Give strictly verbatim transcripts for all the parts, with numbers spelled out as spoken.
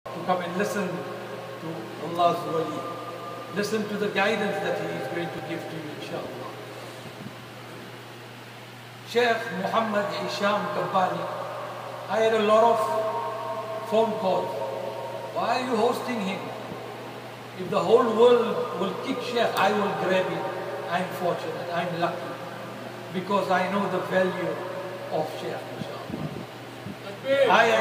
to come and listen to Allah's wali. Listen to the guidance that He is going to give to you, inshallah. Sheikh Muhammad Hisham Kabbani, I had a lot of phone calls. Why are you hosting him? If the whole world will kick Sheikh, I will grab it. I'm fortunate, I'm lucky. Because I know the value of Sheikh, inshallah. I, I,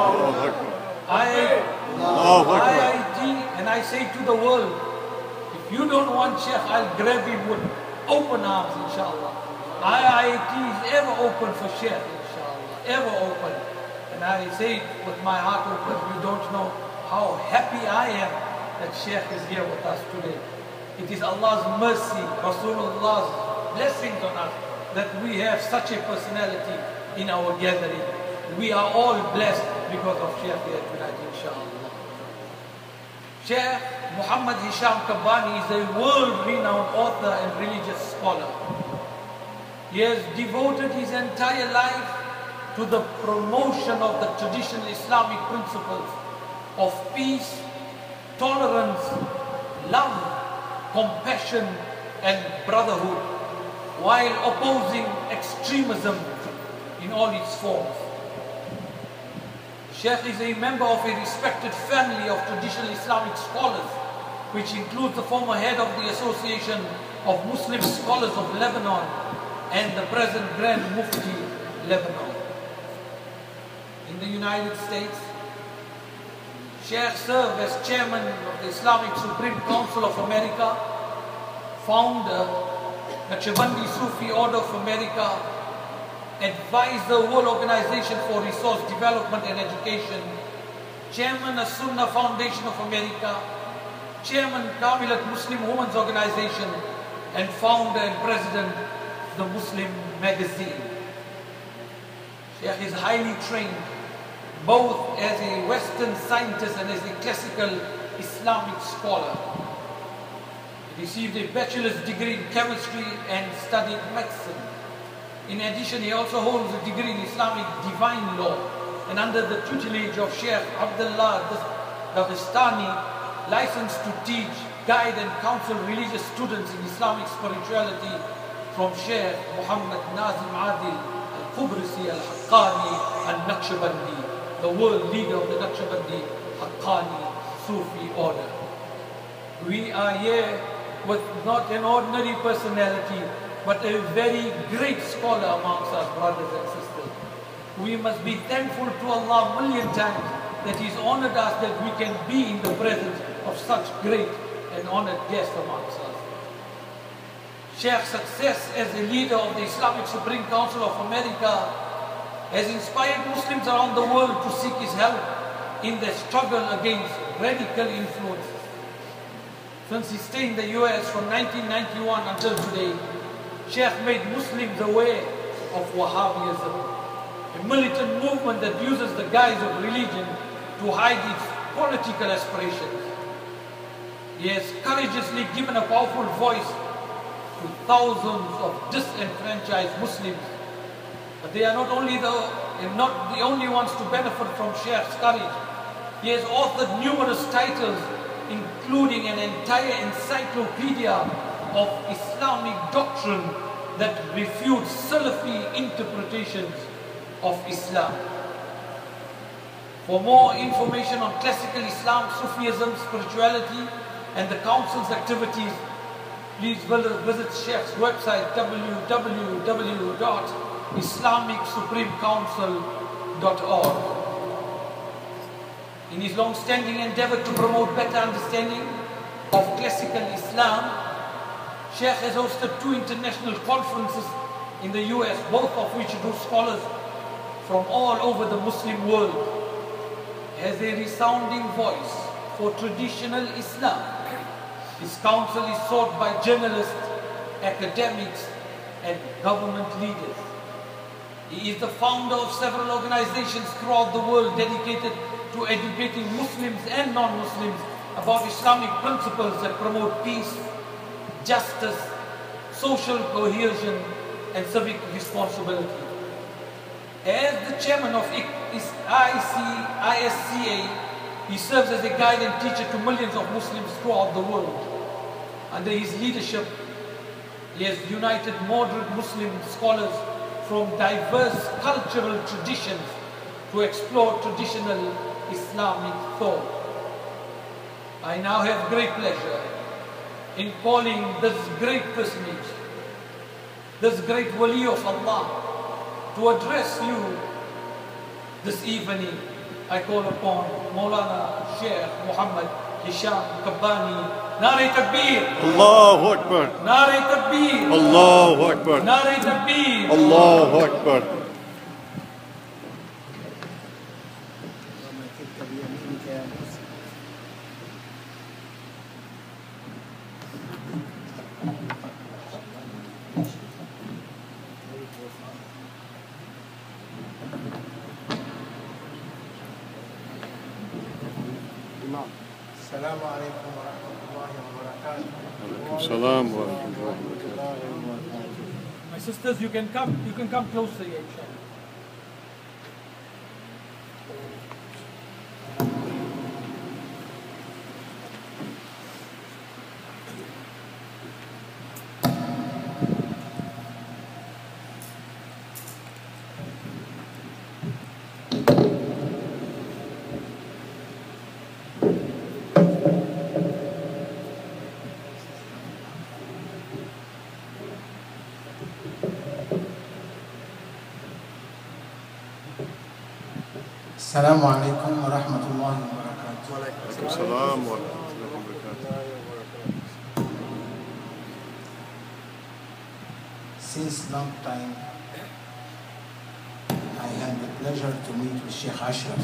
I, I I T, and I say to the world, if you don't want Sheikh, I'll grab him with open arms, inshallah. I I T is ever open for Sheikh, inshallah, ever open. And I say it with my heart open. You don't know how happy I am that Sheikh is here with us today. It is Allah's mercy, Rasulullah's blessings on us that we have such a personality in our gathering. We are all blessed because of Sheikh here tonight, inshallah. Sheikh Muhammad Hisham Kabbani is a world-renowned author and religious scholar. He has devoted his entire life to the promotion of the traditional Islamic principles of peace, tolerance, love, compassion and brotherhood, while opposing extremism in all its forms. Sheikh is a member of a respected family of traditional Islamic scholars, which includes the former head of the Association of Muslim Scholars of Lebanon and the present Grand Mufti Lebanon. In the United States, Sheikh served as chairman of the Islamic Supreme Council of America, founder Naqshbandi Sufi Order of America, advised the World Organization for Resource Development and Education, chairman of Sunnah Foundation of America, chairman Kamilat Muslim Women's Organization, and founder and president of the Muslim Magazine. Sheikh is highly trained both as a Western scientist and as a classical Islamic scholar. He received a bachelor's degree in chemistry and studied medicine. In addition, he also holds a degree in Islamic divine law, and under the tutelage of Sheikh Abdullah Daghestani, licensed to teach, guide and counsel religious students in Islamic spirituality from Sheikh Muhammad Nazim Adil Al-Qubrisi Al-Haqqani Al-Naqshbandi, the world leader of the Naqshbandi Haqqani Sufi order. We are here with not an ordinary personality, but a very great scholar amongst us, brothers and sisters. We must be thankful to Allah a million times that He's honored us, that we can be in the presence of such great and honored guests amongst us. Sheikh's success as a leader of the Islamic Supreme Council of America has inspired Muslims around the world to seek his help in their struggle against radical influences. Since his stay in the U S from nineteen ninety-one until today, Sheikh made Muslims aware of Wahhabism, a militant movement that uses the guise of religion to hide its political aspirations. He has courageously given a powerful voice to thousands of disenfranchised Muslims. But they are not only the, not the only ones to benefit from Sheikh's courage. He has authored numerous titles, including an entire encyclopedia of Islamic doctrine that refutes Salafi interpretations of Islam. For more information on classical Islam, Sufism, spirituality, and the Council's activities, please visit Sheikh's website w w w dot islamic supreme council dot org. In his long-standing endeavor to promote better understanding of classical Islam, Sheikh has hosted two international conferences in the U S, both of which drew scholars from all over the Muslim world. As a resounding voice for traditional Islam, his counsel is sought by journalists, academics, and government leaders. He is the founder of several organizations throughout the world dedicated to educating Muslims and non-Muslims about Islamic principles that promote peace, justice, social cohesion, and civic responsibility. As the chairman of I S C A, He serves as a guide and teacher to millions of Muslims throughout the world. Under his leadership, he has united moderate Muslim scholars from diverse cultural traditions to explore traditional Islamic thought. I now have great pleasure in calling this great personage, this great wali of Allah, to address you this evening. I call upon Maulana Sheikh Muhammad Hisham Kabbani. Nare Takbir! Allahu Akbar! Nare Takbir! Allahu Akbar! Nare Takbir! Allahu Akbar! Assalamu alaikum wa rahmatullahi wa barakatuh. Salam wa rahmatullahi wa barakatuh. My sisters, you can come, you can come closer here, inshallah. Assalamu alaikum wa rahmatullahi wa barakatuh. Salam wa rahmatullahi wa barakatuh. Since long time, I had the pleasure to meet with Sheikh Ashraf.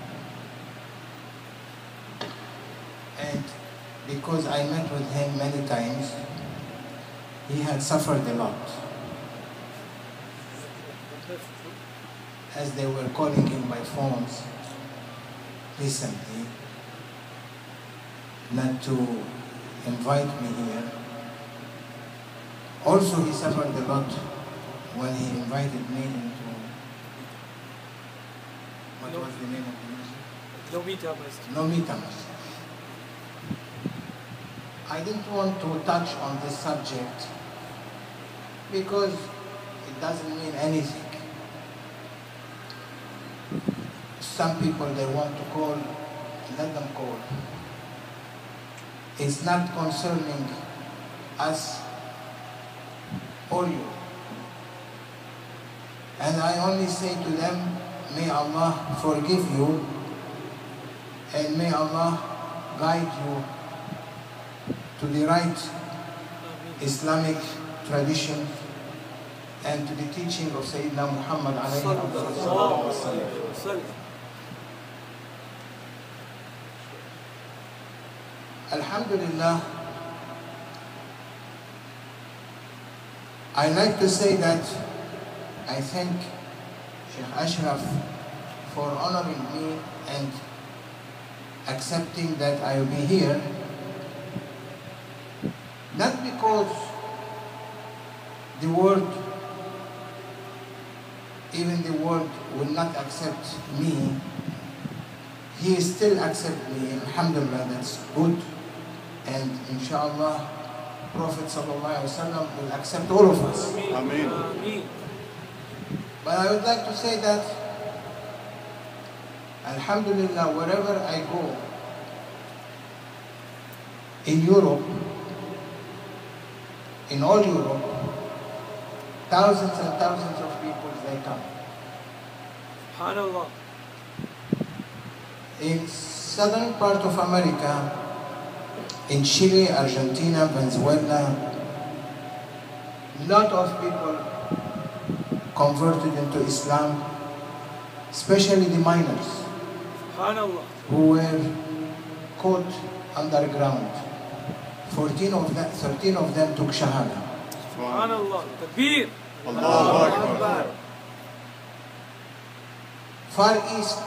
And because I met with him many times, he had suffered a lot. As they were calling him by phones recently, not to invite me here. Also, he suffered a lot when he invited me into, what was the name of the masjid? Nomita Masjid. Nomita Masjid. I didn't want to touch on this subject because it doesn't mean anything. Some people, they want to call, let them call. It's not concerning us or you. And I only say to them, may Allah forgive you and may Allah guide you to the right Islamic tradition and to the teaching of Sayyidina Muhammad alayhi wa sallam. Alhamdulillah, I like to say that I thank Sheikh Ashraf for honoring me and accepting that I will be here, not because the world, even the world will not accept me, he still accepts me, alhamdulillah, that's good. And inshallah, Prophet sallallahu alaihi wasallam will accept all of us. Ameen. But I would like to say that, alhamdulillah, wherever I go, in Europe, in all Europe, thousands and thousands of people, they come. SubhanAllah. In southern part of America, in Chile, Argentina, Venezuela, a lot of people converted into Islam, especially the minors SubhanAllah. who were caught underground. fourteen of them, thirteen of them took Shahada. SubhanAllah. Takbir. Allahu Akbar. Far East,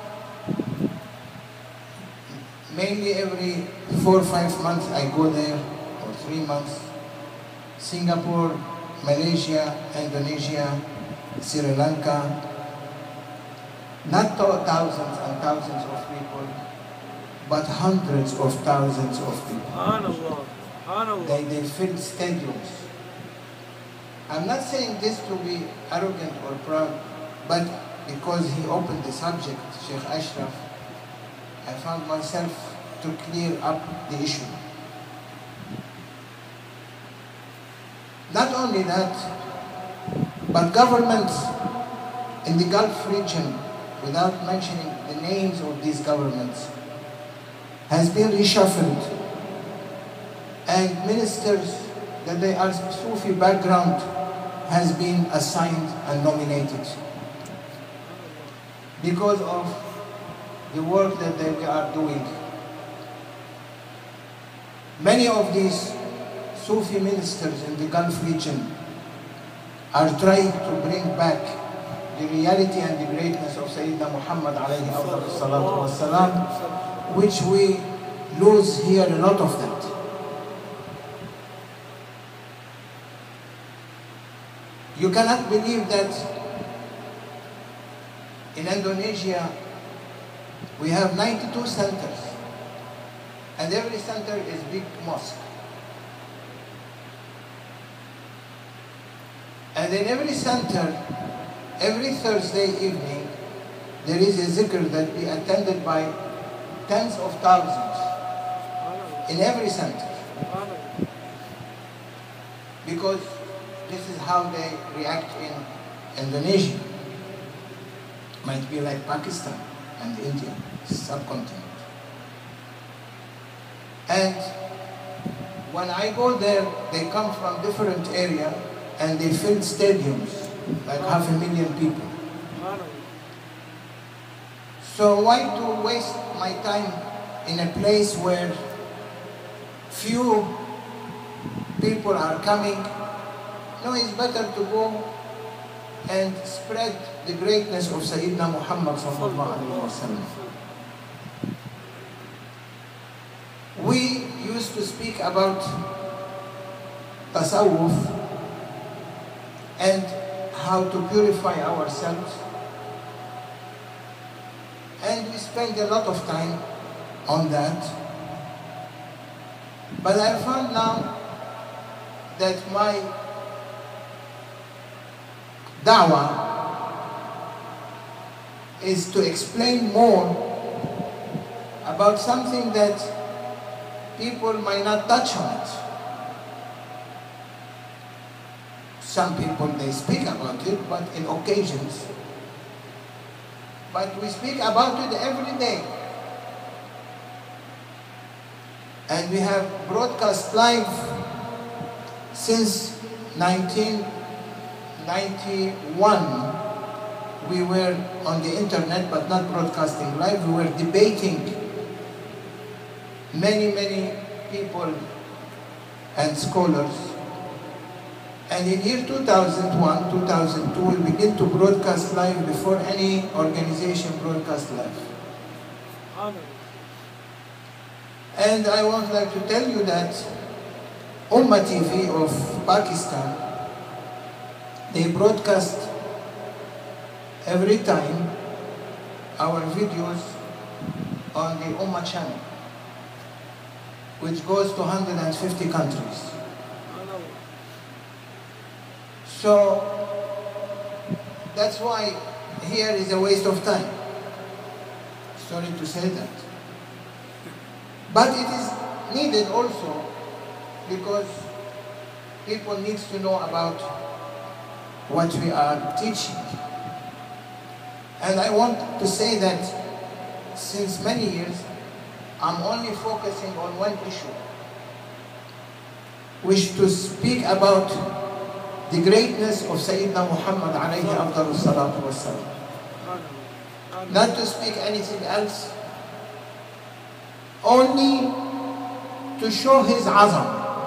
mainly every four or five months I go there, or three months. Singapore, Malaysia, Indonesia, Sri Lanka. Not thousands and thousands of people, but hundreds of thousands of people. Subhanallah. Subhanallah. They, they filled stadiums. I'm not saying this to be arrogant or proud, but because he opened the subject, Sheikh Ashraf, I found myself to clear up the issue. Not only that, but governments in the Gulf region, without mentioning the names of these governments, has been reshuffled, and ministers that they are Sufi background has been assigned and nominated because of the work that they are doing. Many of these Sufi ministers in the Gulf region are trying to bring back the reality and the greatness of Sayyidina Muhammad alayhi afdal salatu wassalam, which we lose here a lot of that. You cannot believe that in Indonesia we have ninety-two centers, and every center is big mosque. And in every center, every Thursday evening, there is a zikr that be attended by tens of thousands in every center. Because this is how they react in Indonesia. Might be like Pakistan and India, subcontinent. And when I go there, they come from different areas and they fill stadiums, like half a million people. So why to waste my time in a place where few people are coming? No, it's better to go and spread the greatness of Sayyidina Muhammad sallallahu alaihi wasallam. We used to speak about tasawwuf and how to purify ourselves, and we spend a lot of time on that. But I found now that my da'wah is to explain more about something that people might not touch on it. Some people, they speak about it, but in occasions. But we speak about it every day. And we have broadcast live since nineteen ninety-one. We were on the internet, but not broadcasting live. We were debating many, many people and scholars. And in year two thousand one, two thousand two, we begin to broadcast live before any organization broadcast live. And I would like to tell you that Ummah T V of Pakistan, they broadcast every time our videos on the Ummah channel, which goes to one hundred fifty countries. So that's why here is a waste of time. Sorry to say that. But it is needed also because people need to know about what we are teaching. And I want to say that since many years, I'm only focusing on one issue, which to speak about the greatness of Sayyidina Muhammad alayhi afdalu salatu wassalam. Not to speak anything else, only to show his azam,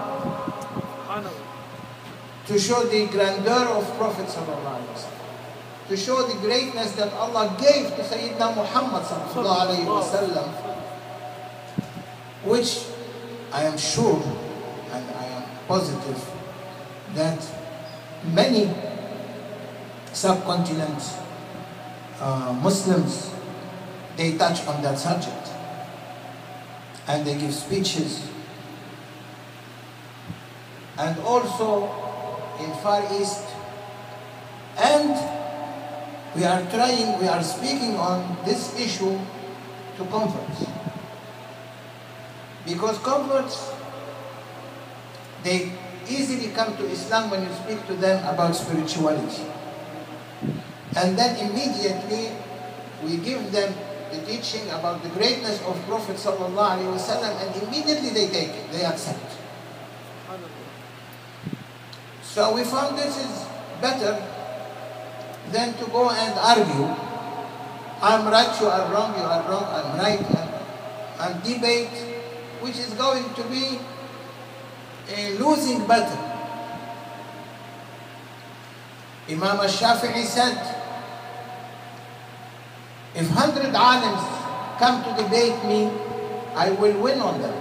to show the grandeur of Prophet sallallahu alaihi wasallam, to show the greatness that Allah gave to Sayyidina Muhammad sallallahu alaihi wasallam, which I am sure and I am positive that many subcontinent uh, Muslims, they touch on that subject. and they give speeches. And also in Far East. And we are trying, we are speaking on this issue to converts. Because converts, they easily come to Islam when you speak to them about spirituality. And then immediately we give them the teaching about the greatness of Prophet sallallahu alaihi wasallam, and immediately they take it, they accept. So we found this is better than to go and argue. I'm right, you are wrong, you are wrong, I'm right, and, and debate, which is going to be a losing battle. Imam al-Shafi'i said, if hundred alims come to debate me, I will win on them.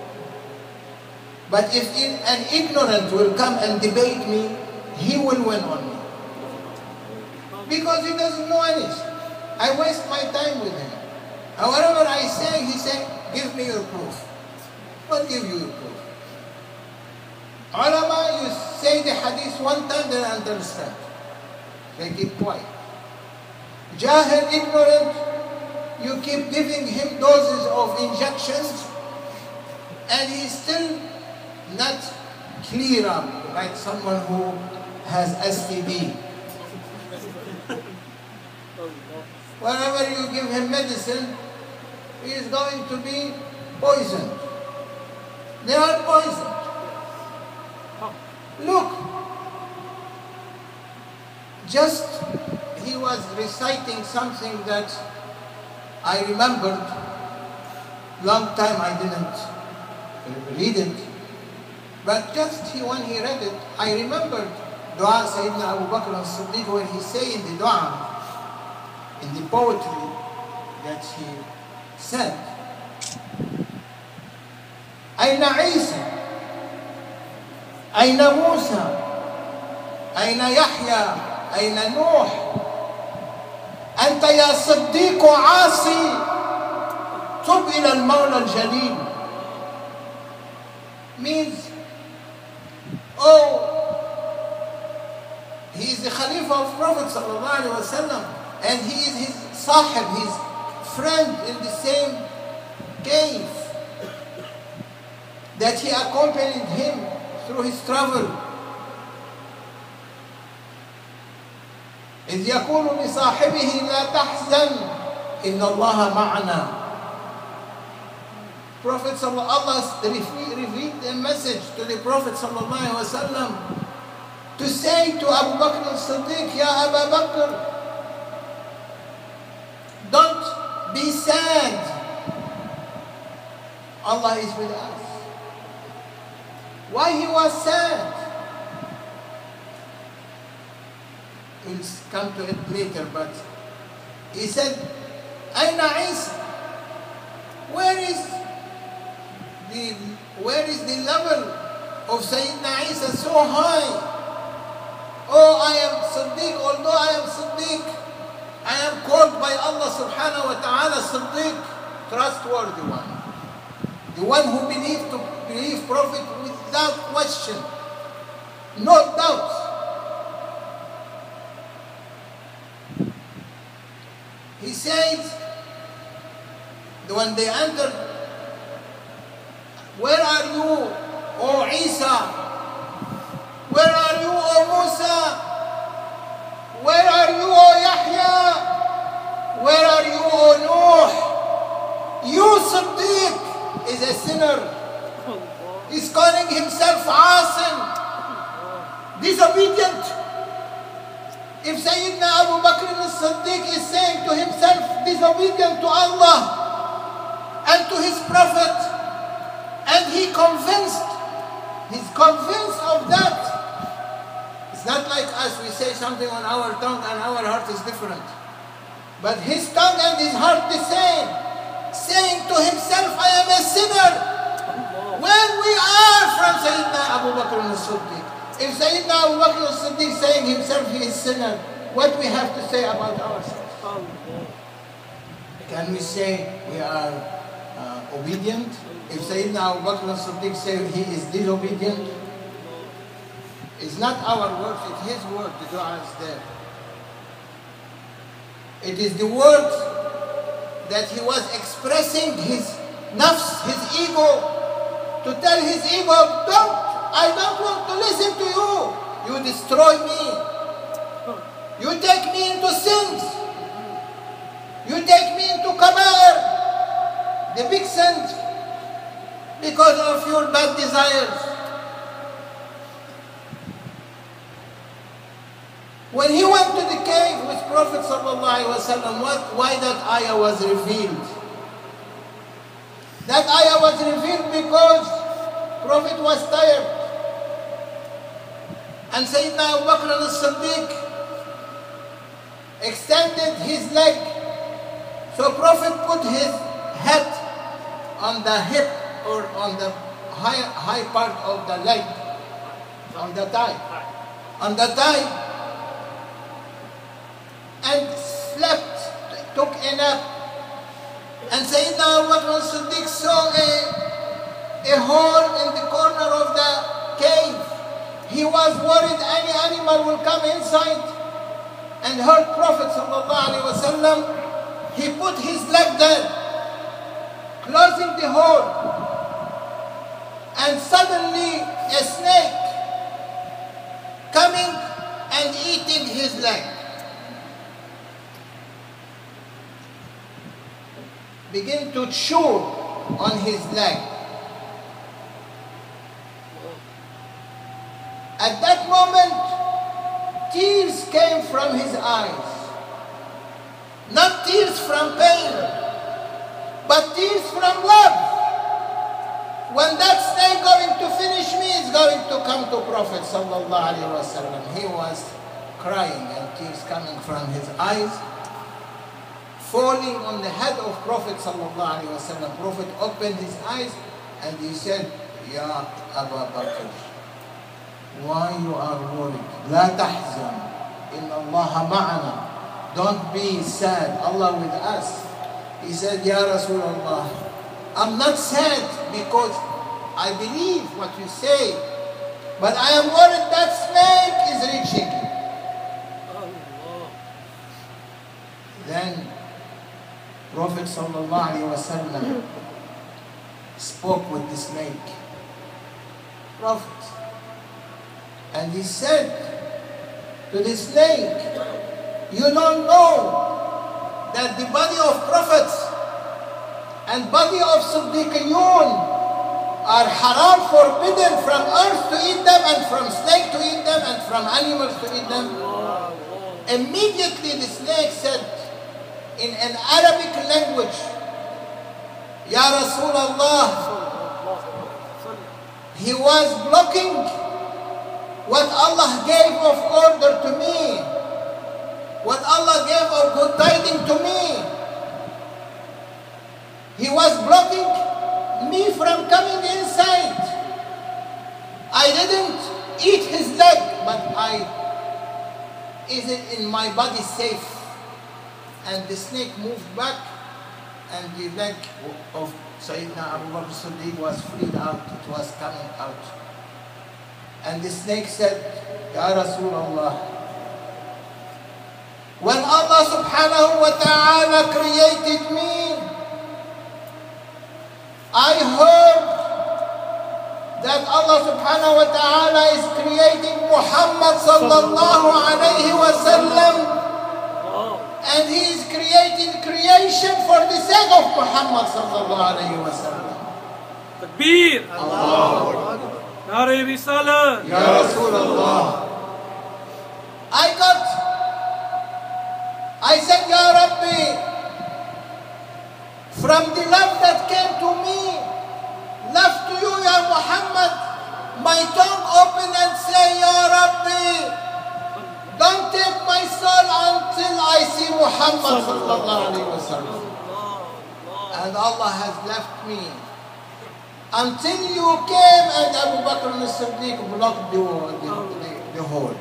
But if an ignorant will come and debate me, he will win on me. Because he doesn't know anything. I waste my time with him. However I say, he say, give me your proof. What give you your proof? Ulama, you say the hadith one time, then understand. They keep quiet. Jahil, ignorant, you keep giving him doses of injections, and he is still not clear up, like someone who has S T D. Whenever you give him medicine, he is going to be poisoned. They are poisoned. Look, just he was reciting something that I remembered. Long time I didn't read it, but just he, when he read it, I remembered Dua Sayyidina Abu Bakr as-Siddiq, when he say in the Dua, in the poetry that he said, Aina Isa, Aina Musa, Aina Yahya, Aina Nuh, أنت يا صديق عاصي تب إلى المولى الجليل. Means, oh, he is the Khalifa of Prophet sallallahu alaihi wasallam, and he is his sahib, his friend in the same cave, that he accompanied him through his travel. إذ يقول لصاحبه لا تحزن إن الله معنا. Prophet sallallahu alaihi wasallam revealed a message to the Prophet sallallahu alaihi wasallam to say to Abu Bakr as-Siddiq, Ya Abu Bakr, don't be sad. Allah is with us. Why he was sad? We'll come to it later, but he said, Aina Isa? Where is the where is the level of Sayyidina Isa so high? Oh, I am Siddiq, although I am Siddiq, I am called by Allah subhanahu wa ta'ala Siddiq, trustworthy one. The one who believed to believe Prophet without question, no doubt. He says, when they entered, where are you, O Isa? Where are you, O Musa? Where are you, O Yahya? Where are you, O Nuh? You, Siddiq, is a sinner. He's calling himself Asim, disobedient. If Sayyidina Abu Bakr as-Siddiq is saying to himself, disobedient to Allah and to his Prophet, and he convinced, he's convinced of that. It's not like us, we say something on our tongue and our heart is different. But his tongue and his heart the same, saying to himself, I am a sinner. When we are from Sayyidina Abu Bakr as-Siddiq, if Sayyidina Abu Bakr as-Siddiq saying himself he is sinner, what we have to say about ourselves? Can we say we are uh, obedient? If Sayyidina Abu Bakr as-Siddiq said he is disobedient, it's not our words, it's his word, the dua is there. It is the word that he was expressing his nafs, his ego, to tell his ego, don't, I don't want to listen to you. You destroy me. You take me into sins. You take me into kaba'ir, the big sins, because of your bad desires. When he went to the cave with Prophet sallallahu alaihi wasallam, what, why that ayah was revealed? That ayah was revealed because Prophet was tired. And Sayyidina Abu Bakr as-Siddiq extended his leg. So Prophet put his head on the hip or on the high, high part of the leg, on the thigh, on the thigh, and slept, took a nap. And Sayyidina Abu Bakr as-Siddiq saw a, a hole in the corner of the cave. He was worried any animal will come inside and hurt Prophet sallallahu alaihi wasallam. He put his leg there, closing the hole, and suddenly a snake coming and eating his leg. Begin to chew on his leg. At that moment, tears came from his eyes. Not tears from pain, but tears from love. When that snake going to finish me, is going to come to Prophet sallallahu alaihi wasallam. He was crying and tears coming from his eyes, falling on the head of Prophet sallallahu alaihi wasallam. Prophet opened his eyes and he said, Ya Abu Bakr, why you are worried? La tahzan, inna Allah ma'ana. Don't be sad, Allah with us. He said, Ya Rasulullah, I'm not sad because I believe what you say, but I am worried that snake is reaching you. Then Prophet sallallahu alaihi wasallam spoke with the snake. Prophet. And he said to the snake, you don't know that the body of prophets and body of Siddiqiyun are haram, forbidden from earth to eat them, and from snake to eat them, and from animals to eat them. Immediately the snake said in an Arabic language, Ya Rasulullah, he was blocking what Allah gave of order to me, what Allah gave of good tidings to me. He was blocking me from coming inside. I didn't eat his leg, but I, is it in my body safe? And the snake moved back, and the leg of Sayyidina Abu Bakr as-Siddiq was freed out. It was coming out. And the snake said, Ya Rasulullah, when Allah subhanahu wa ta'ala created me, I heard that Allah subhanahu wa ta'ala is creating Muhammad sallallahu alayhi wa sallam, and he is creating creation for the sake of Muhammad sallallahu alayhi wa sallam. Takbir! Allah. Nare Risala! Ya Rasulullah. I got, I said, Ya Rabbi, from the love that came to me, love to you, Ya Muhammad, my tongue open and say, Ya Rabbi, don't take my soul until I see Muhammad sallallahu alaihi wasallam. And Allah has left me until you came and Abu Bakr as-Siddiq blocked the, the, the, the hole.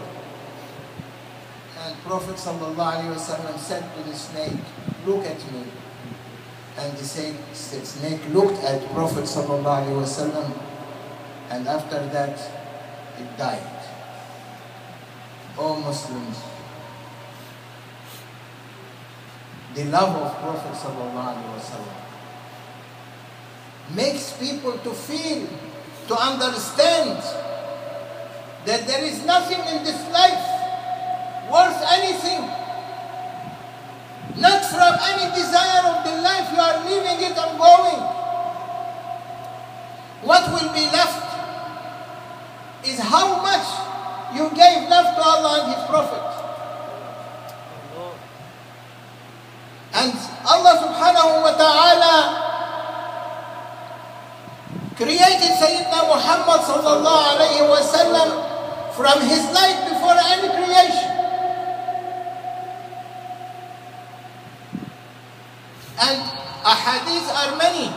And Prophet sallallahu alaihi wasallam said to the snake, look at me. and the snake looked at Prophet sallallahu alaihi wasallam, and after that it died. O Muslims, the love of Prophet sallallahu alaihi wasallam makes people to feel, to understand that there is nothing in this life worth anything. Not from any desire of the life you are leaving it and going. What will be left is how much you gave love to Allah and His Prophet. And Allah subhanahu wa ta'ala created Sayyidina Muhammad sallallahu alayhi wa sallam from His light before any creation. And ahadith are many.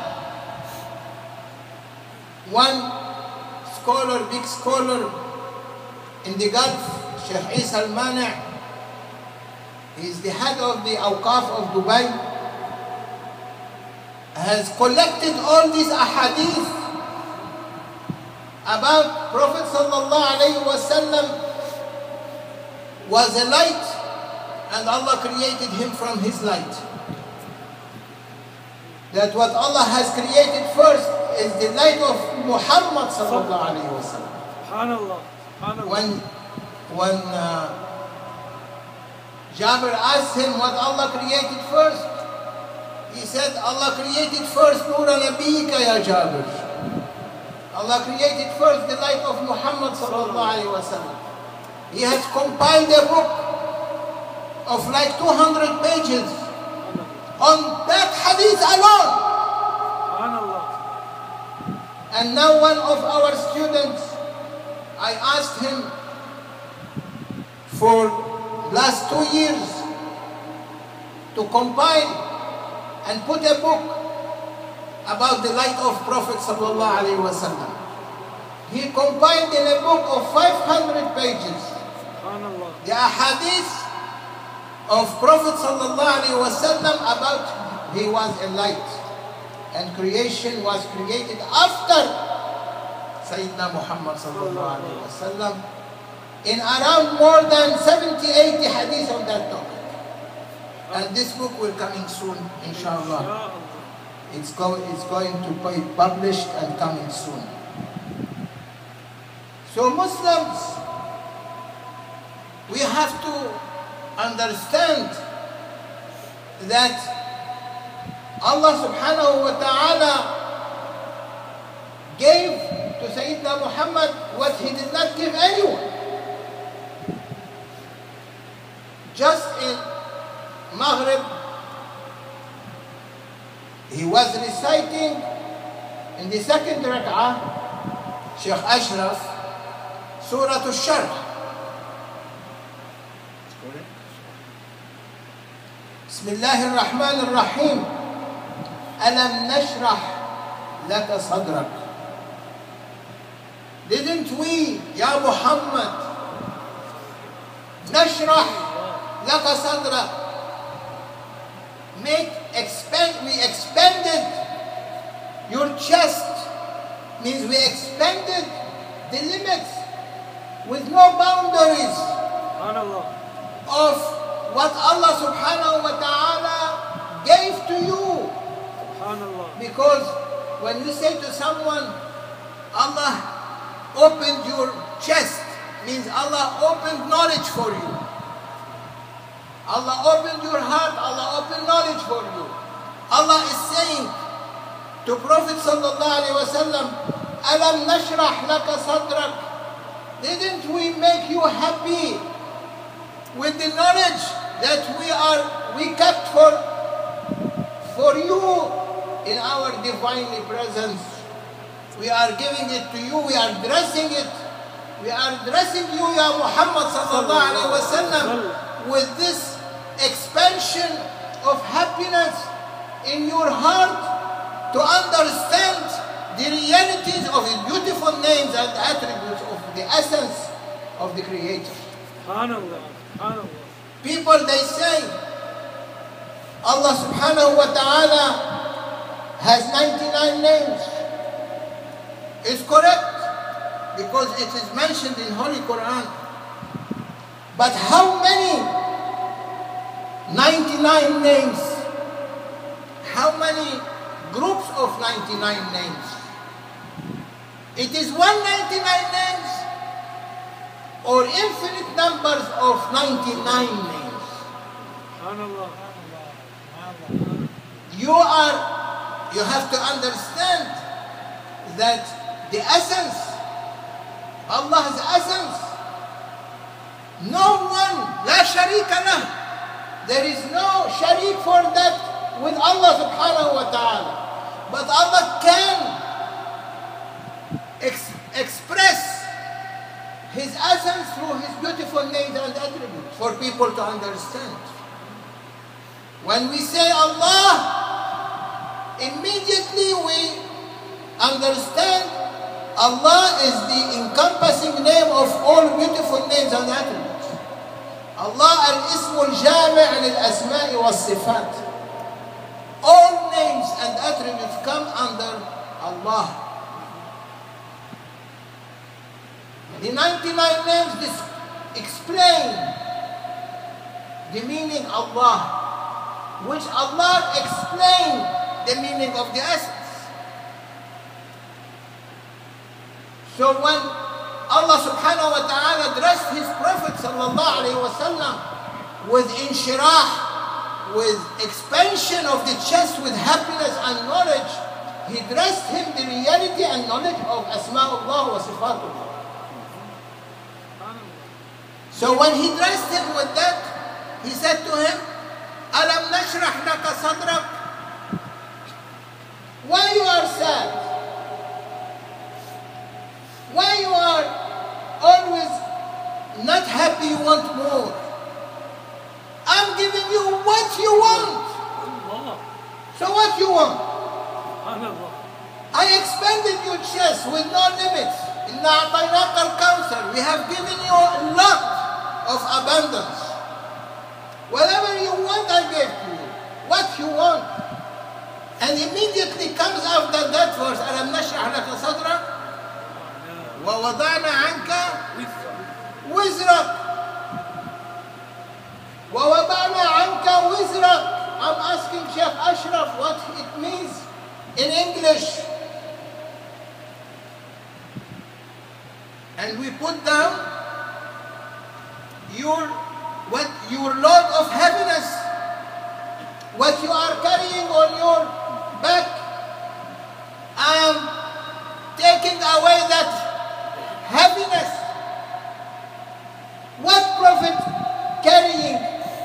One scholar, big scholar in the Gulf, Sheikh Isa al-Mani', he is the head of the Awqaf of Dubai, has collected all these ahadith about Prophet sallallahu alayhi wa sallam was a light and Allah created him from His light. That what Allah has created first is the light of Muhammad sallallahu alayhi wa sallam. Subhanallah. Subhanallah. When, when uh, Jabir asked him what Allah created first, he said, Allah created first Nura Nabiyika ya Jabir. Allah created first the light of Muhammad sallallahu alayhi wa sallam. He has compiled a book of like two hundred pages on that hadith alone. Subhanallah. And now one of our students, I asked him for last two years to compile and put a book about the light of Prophet sallallahu alaihi wasallam. He compiled in a book of five hundred pages Subhanallah. the ahadith of Prophet sallallahu alaihi wasallam about he was a light and creation was created after Sayyidina Muhammad sallallahu alaihi wasallam in around more than seventy, eighty hadith on that topic. And this book will coming soon, inshallah. It's, go, it's going to be published and coming soon. So Muslims, we have to understand that Allah subhanahu wa ta'ala gave to Sayyidina Muhammad what He did not give anyone. Just in Maghrib, he was reciting in the second rak'ah, Sheikh Ashraf, Surah Al-Sharh. Bismillah ar-Rahman ar-Rahim. Alam nashrah laka sadrak. Didn't we, Ya Muhammad, nashrah laka sadrak, make expand, we expanded your chest, means we expanded the limits with no boundaries of what Allah subhanahu wa ta'ala gave to you. Because when you say to someone, Allah opened your chest, means Allah opened knowledge for you. Allah opened your heart, Allah opened knowledge for you. Allah is saying to Prophet sallallahu alaihi wasallam, Alam nashrah laka sadrak. Didn't we make you happy with the knowledge that we are we kept for for you in our divinely presence? We are giving it to you, we are dressing it. We are dressing you, Ya Muhammad sallallahu alaihi wasallam, with this expansion of happiness in your heart to understand the realities of the beautiful names and attributes of the essence of the Creator. Subhanallah. People, they say, Allah subhanahu wa ta'ala has ninety-nine names. It's correct because it is mentioned in Holy Quran. But how many ninety-nine names? How many groups of ninety-nine names? It is one hundred ninety-nine names or infinite numbers of ninety-nine names. Subhanallah. You are, you have to understand that the essence, Allah's essence, no one, la sharika lah, there is no sharik for that with Allah subhanahu wa ta'ala. But Allah can ex express His essence through His beautiful names and attributes for people to understand. When we say Allah, immediately we understand Allah is the encompassing name of all beautiful names and attributes. Allah al-ism al-jami' lil-asma'i was-sifat. All names and attributes come under Allah. The ninety-nine names explain the meaning of Allah, which Allah explained the meaning of the essence. So when Allah subhanahu wa ta'ala addressed His Prophet sallallahu alayhi wa sallam with inshirah, with expansion of the chest with happiness and knowledge, He addressed him the reality and knowledge of Asma'ullah wa Sifatullah. So when he addressed him with that, he said to him, Alam nashrah laka sadrak? Why you are sad? Why you are always not happy, you want more? I'm giving you what you want. So what you want? I expanded your chest with no limits. Inna a'tainaka al-kawthar. We have given you a lot of abundance. Whatever you want, I gave to you. What you want. And immediately comes after that verse, Alam nashrah laka sadrak? Wa wada'na anka wizrak. Wa wada'na anka wizrak. I'm asking Sheikh Ashraf what it means in English. And we put down your what your load of heaviness, what you are carrying on your back. I am taking away that heaviness. What profit carrying?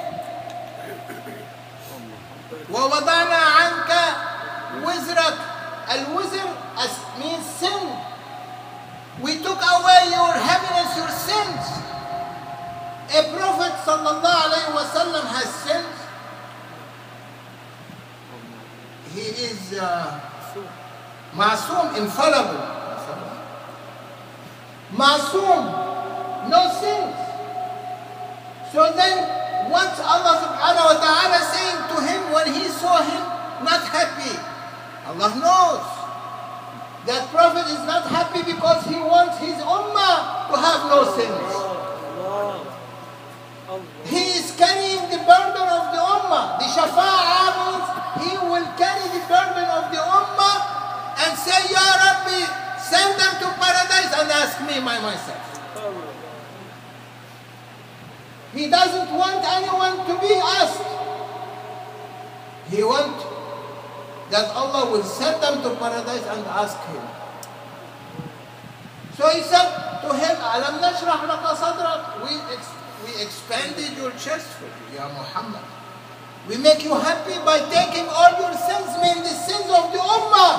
وَوَضَعْنَا عَنْكَ وِزْرَكَ. Al-wizr means sin. We took away your heaviness, your sins. A prophet sallallahu alayhi wa sallam has sins. He is uh, ma'soom, infallible. Ma'soom, no sins. So then, what Allah subhanahu wa ta'ala saying to him when he saw him not happy? Allah knows that prophet is not happy because he wants his ummah to have no sins. He is carrying the burden of the ummah. The shafa'ah means he will carry the burden of the ummah and say, Ya Rabbi, send them to paradise and ask me by myself. He doesn't want anyone to be asked. He wants that Allah will send them to paradise and ask him. So he said to him, Alam nashrah laka sadrak? We, ex we expanded your chest for you, Ya Muhammad. We make you happy by taking all your sins, mean the sins of the ummah.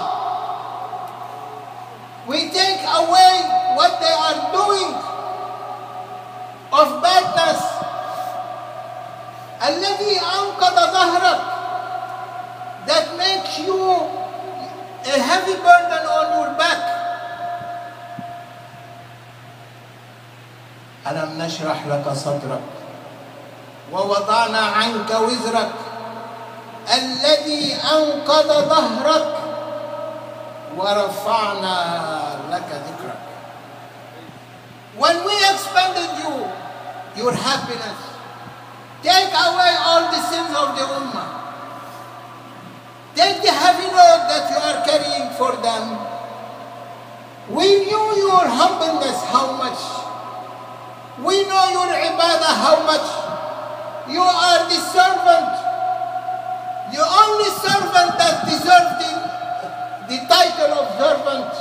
We take away what they are doing of badness. الذي أنقض ظهرك, that makes you a heavy burden on your back. ألم نشرح لك صدرك ووضعنا عنك وزرك الذي أنقض ظهرك. وَرَفَعْنَا لَكَ ذِكْرَكَ. When we expanded you, your happiness, take away all the sins of the Ummah. Take the heavy load that you are carrying for them. We knew your humbleness, how much. We know your ibadah, how much. You are the servant, the only servant that deserves the, the title of servant.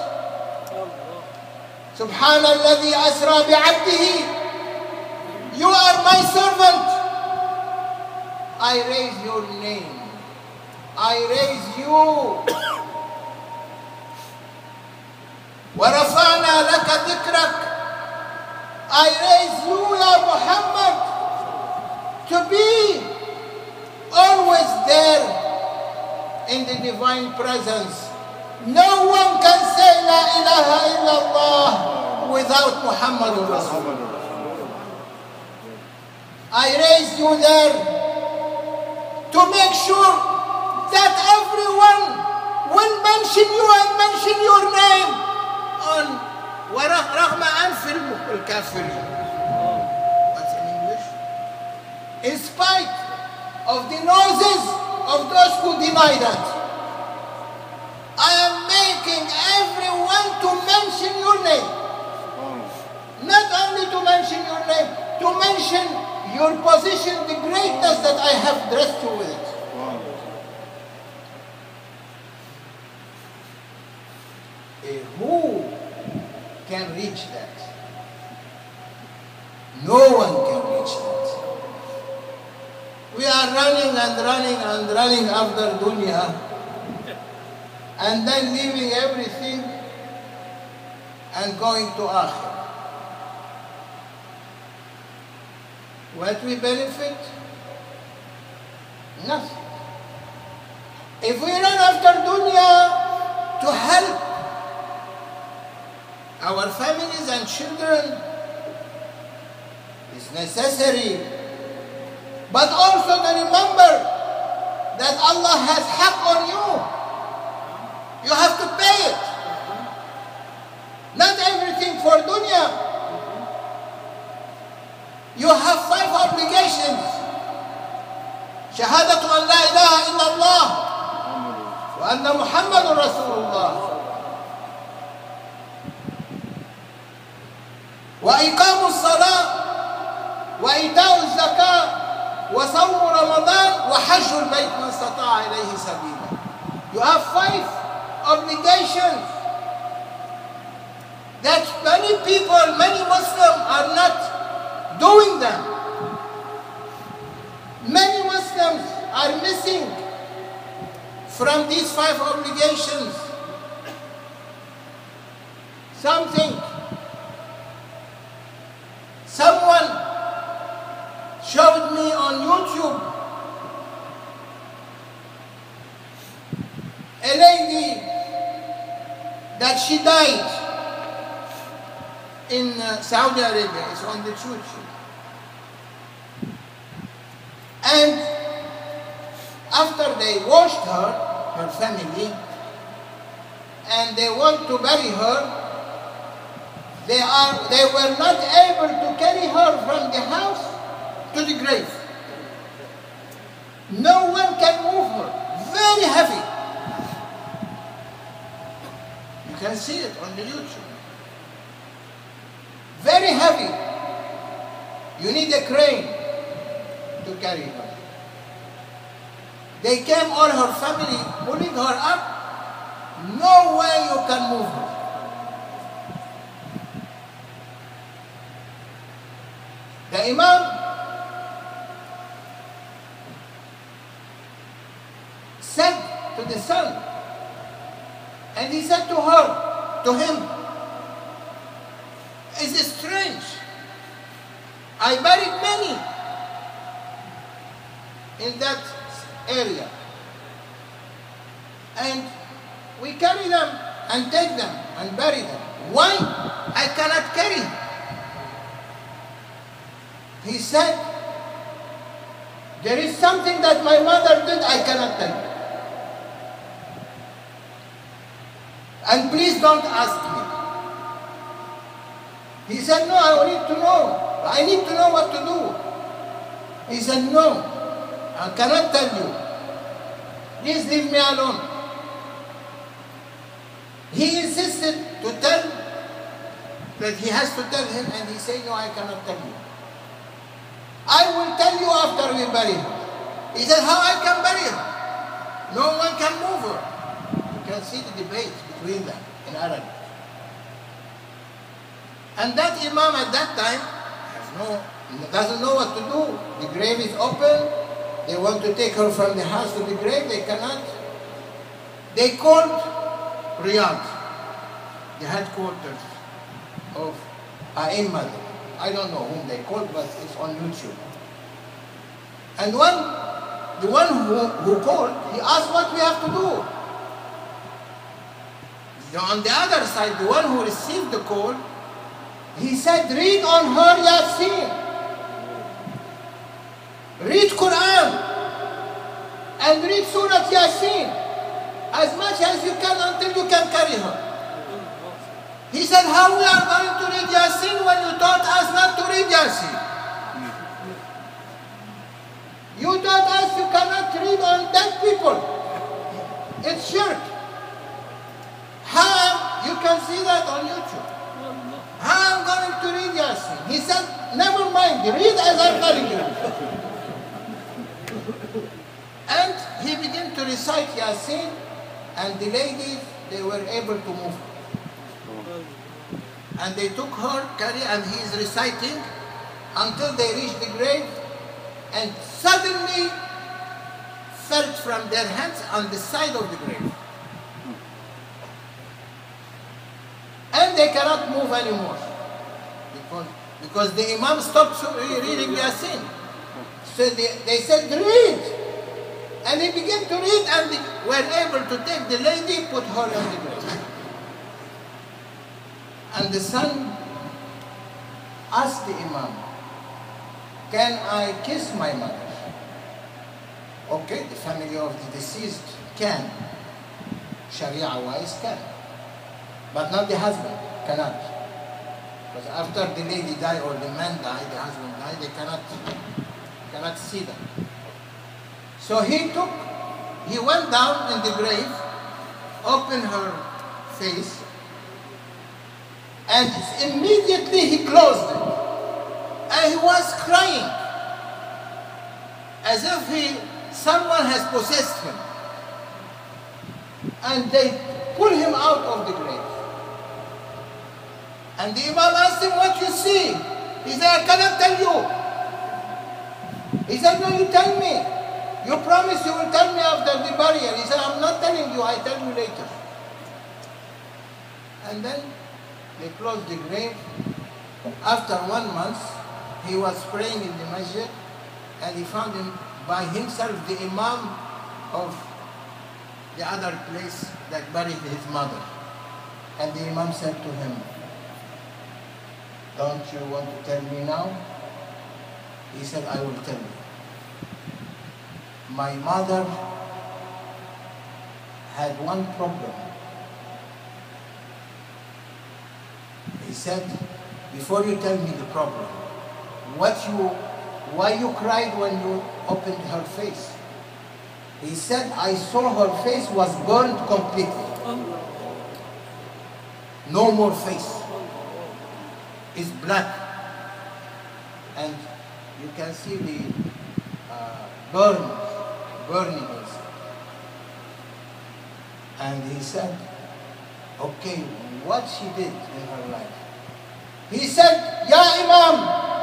Subhanalladhi asra bi'abdihi. You are my servant. I raise your name. I raise you. وَرَفَعْنَا لَكَ ذِكْرَكَ. I raise you, Ya Muhammad, to be always there in the divine presence. No one can say La ilaha illallah without Muhammadur Rasulullah. I raise you there to make sure that everyone will mention you and mention your name on رغم أنف الكافرين. What's in English? In spite of the noses of those who deny that, I am making everyone to mention your name. Not only to mention your name, to mention your position, the greatness that I have dressed you with it. Uh, who can reach that? No one can reach that. We are running and running and running after dunya, and then leaving everything and going to akhirah. What we benefit? Nothing. If we run after dunya to help our families and children, it's necessary. But also to remember that Allah has haqq on you. You have to pay it. Not everything for dunya. You have five obligations. Shahadatu an la ilaha illallah wa anna Muhammadur Rasulullah. وإقام الصلاة وإيتاء الزكاة وصوم رمضان وحج البيت من استطاع إليه سبيلا. You have five obligations that many people, many Muslims are not doing them. Many Muslims are missing from these five obligations something. Someone showed me on YouTube a lady that she died in uh, Saudi Arabia. It's on the church. And after they washed her, her family, and they want to bury her, They, are, they were not able to carry her from the house to the grave. No one can move her. Very heavy. You can see it on the YouTube. Very heavy. You need a crane to carry her. They came, all her family, pulling her up. No way you can move her. The Imam said to the son, and he said to her, to him, it's strange. I buried many in that area. And we carry them and take them and bury them. Why? I cannot carry. He said, there is something that my mother did I cannot tell you. And please don't ask me. He said, no, I need to know. I need to know what to do. He said, no, I cannot tell you. Please leave me alone. He insisted to tell that he has to tell him, and he said, no, I cannot tell you. I will tell you after we bury her. He said, how I can bury her? No one can move her. You can see the debate between them in Arabic. And that imam at that time has no, doesn't know what to do. The grave is open. They want to take her from the house to the grave. They cannot. They called Riyadh, the headquarters of A'imah. I don't know whom they called, but it's on YouTube. And one, the one who, who called, he asked what we have to do. On the other side, the one who received the call, he said, read on her Yasin. Read Quran. And read Surah Yasin. As much as you can until you can carry her. He said, how we are going to read Yasin when you taught us not to read Yasin? You taught us you cannot read on dead people. It's shirk. How? You can see that on YouTube. How I'm going to read Yasin? He said, never mind, read as I'm telling you. And he began to recite Yasin, and the ladies, they were able to move. And they took her, carry, and he is reciting until they reached the grave, and suddenly felt from their hands on the side of the grave. And they cannot move anymore. Because, because the Imam stopped reading Yasin. So they, they said, read. And he began to read, and they were able to take the lady, put her on the grave. And the son asked the Imam, can I kiss my mother? Okay, the family of the deceased can. Sharia-wise can. But not the husband, cannot. Because after the lady died or the man died, the husband died, they cannot, cannot see them. So he took, he went down in the grave, opened her face, and immediately he closed it. And he was crying, as if he, someone has possessed him. And they pull him out of the grave. And the Imam asked him, what you see? He said, I cannot tell you. He said, no, you tell me. You promise you will tell me after the burial. He said, I'm not telling you, I tell you later. And then they closed the grave. After one month, he was praying in the masjid, and he found him by himself the Imam of the other place that buried his mother. And the Imam said to him, don't you want to tell me now? He said, I will tell you. My mother had one problem. He said, before you tell me the problem, what you, why you cried when you opened her face? He said, I saw her face was burned completely. No more face. It's black. And you can see the uh, burn, burning inside. And he said, okay, what she did in her life? He said, Ya Imam,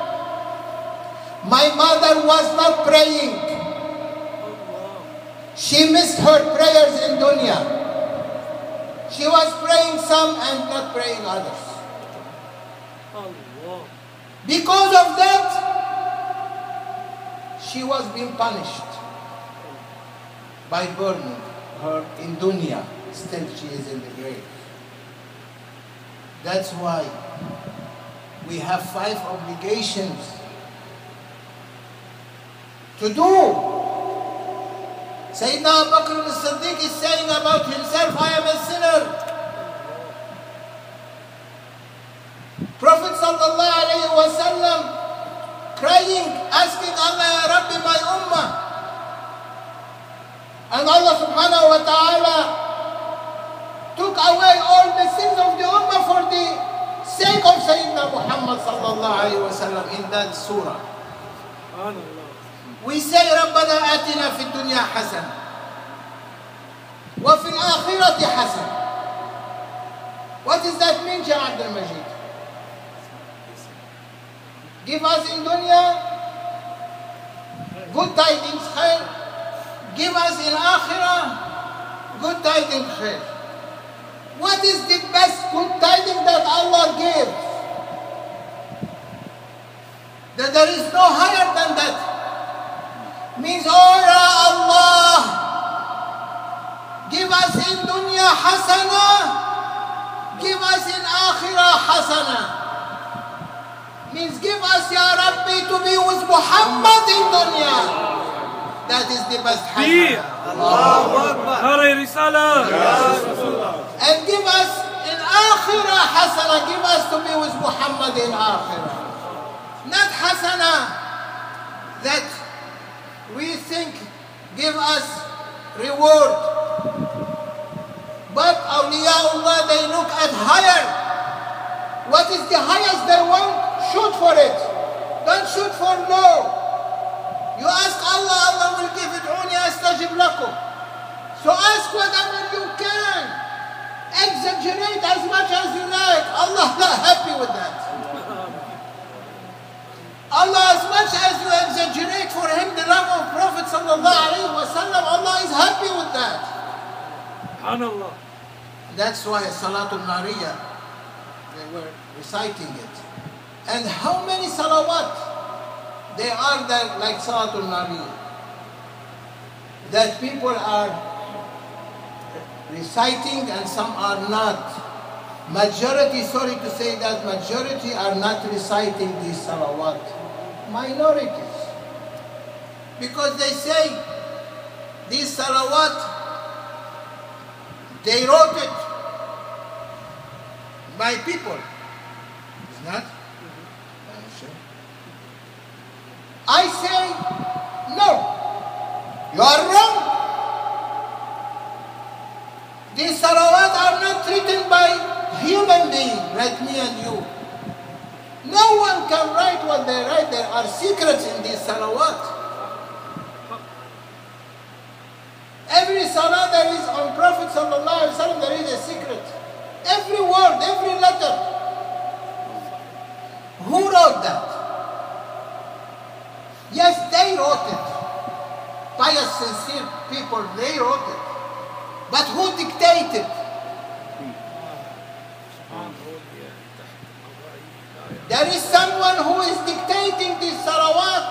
my mother was not praying. She missed her prayers in dunya. She was praying some and not praying others. Because of that, she was being punished by burning her in dunya. Still she is in the grave. That's why we have five obligations to do. Sayyidina Abu Bakr as-Siddiq is saying about himself, I am a sinner. Prophet sallallahu alayhi wa sallam crying, asking Allah, Ya Rabbi, my ummah. And Allah subhanahu wa ta'ala took away all the sins of the ummah for the sake of Sayyidina Muhammad sallallahu alayhi wa sallam in that surah. We say, رَبَّنَا آتِنَا فِي الدُّنْيَا حَسَنًا وَفِي الْآخِرَةِ حَسَنًا. What does that mean, Ya Abdul Majid? Give us in dunya good tidings, khair. Give us in akhirah good tidings, khair. What is the best good tidings that Allah gives? That there is no higher than that. Means, oh Ya Allah, give us in dunya hasana, give us in akhirah hasana. Means give us, Ya Rabbi, to be with Muhammad in dunya. That is the best hasana. And give us in akhirah hasana, give us to be with Muhammad in akhirah. Not hasana that we think give us reward. But awliyaullah, they look at higher. What is the highest they want? Shoot for it. Don't shoot for low. You ask Allah, Allah will give it. Ud'uni astajib lakum. So ask whatever you can. Exaggerate as much as you like. Allah is not happy with that. Allah, as much as you exaggerate for him the love of Prophet sallallahu alaihi wasallam, Allah is happy with that. Subhanallah. That's why Salatul Nariyah, they were reciting it. And how many salawat they are that like Salatul Nariyah, that people are reciting and some are not. Majority, sorry to say that, majority are not reciting these salawat. Minorities. Because they say these salawat, they wrote it by people. Is not? I say, no. You are wrong. These salawat are not written by human being like me and you. No one can write what they write. There are secrets in these salawat. Every salah there is on Prophet sallallahu alaihi wasallam, there is a secret. Every word, every letter. Who wrote that? Yes, they wrote it. Pious, sincere people, they wrote it. But who dictated? There is someone who is dictating these salawat.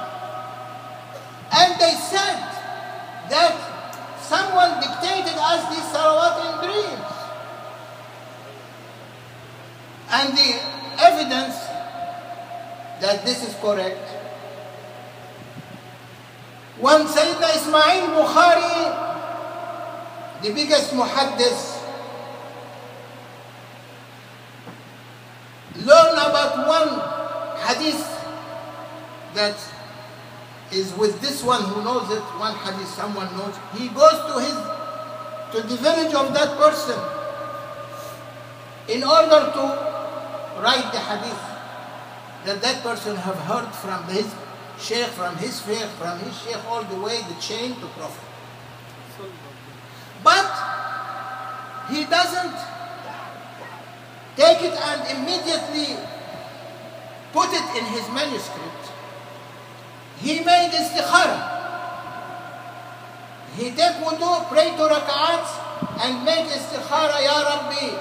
And they said that someone dictated us these salawat in dreams. And the evidence that this is correct, when Sayyidina Ismail Bukhari, the biggest muhaddis, learn about one hadith that is with this one who knows it, one hadith someone knows. He goes to his to the village of that person in order to write the hadith that that person have heard from his sheikh, from his sheikh, from his sheikh, all the way the chain to Prophet. But he doesn't take it and immediately put it in his manuscript. He made istikhara. He take wudu, pray to rak'ats, and make istikhara, Ya Rabbi,